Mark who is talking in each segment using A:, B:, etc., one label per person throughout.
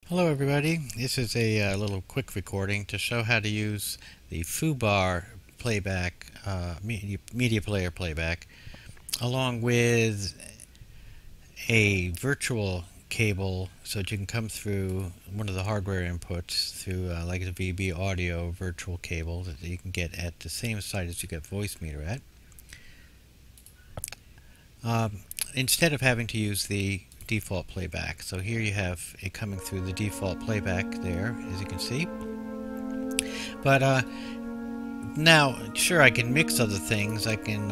A: Hello everybody, this is a little quick recording to show how to use the FooBar playback, media player playback, along with a virtual cable so that you can come through one of the hardware inputs through like a VB audio virtual cable that you can get at the same site as you get Voicemeeter at. Instead of having to use the default playback. So here you have it coming through the default playback there, as you can see. But now, sure, I can mix other things. I can,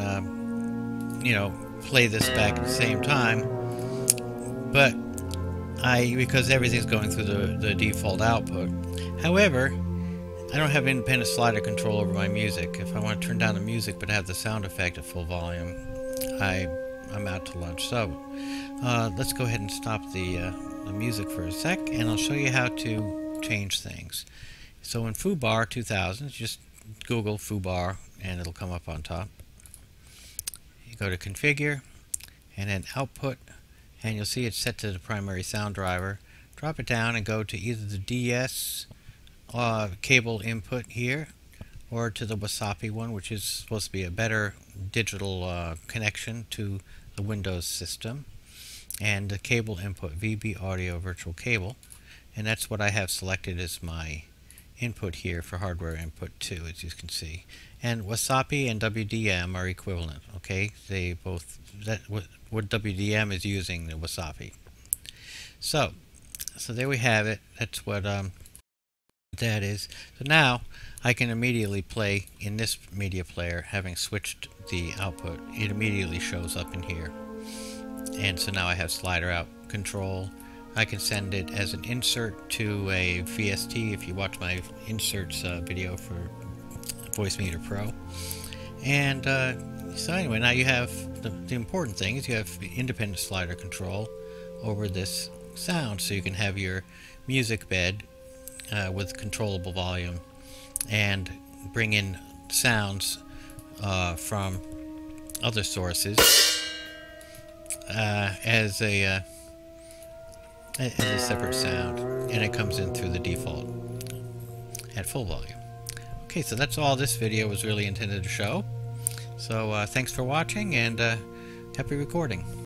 A: play this back at the same time. But because everything's going through the default output. However, I don't have independent slider control over my music. If I want to turn down the music but have the sound effect at full volume, I'm out to lunch. So let's go ahead and stop the music for a sec, and I'll show you how to change things. So in FooBar 2000, just Google FooBar and it'll come up on top. You go to Configure and then Output, and you'll see it's set to the primary sound driver. Drop it down and go to either the DS cable input here, or to the Wasapi one, which is supposed to be a better digital connection to the Windows system, and the cable input, VB Audio Virtual Cable, and that's what I have selected as my input here for hardware input 2, as you can see. And Wasapi and WDM are equivalent, okay? They both, what WDM is using the Wasapi. So there we have it. That's what that is. So now I can immediately play in this media player, having switched the output. It immediately shows up in here. And so now I have slider out control. I can send it as an insert to a VST if you watch my inserts video for Voicemeeter Pro. And so anyway, now you have the important thing is you have independent slider control over this sound, so you can have your music bed with controllable volume and bring in sounds from other sources as a separate sound, and it comes in through the default at full volume. Okay, so that's all this video was really intended to show. So thanks for watching, and happy recording.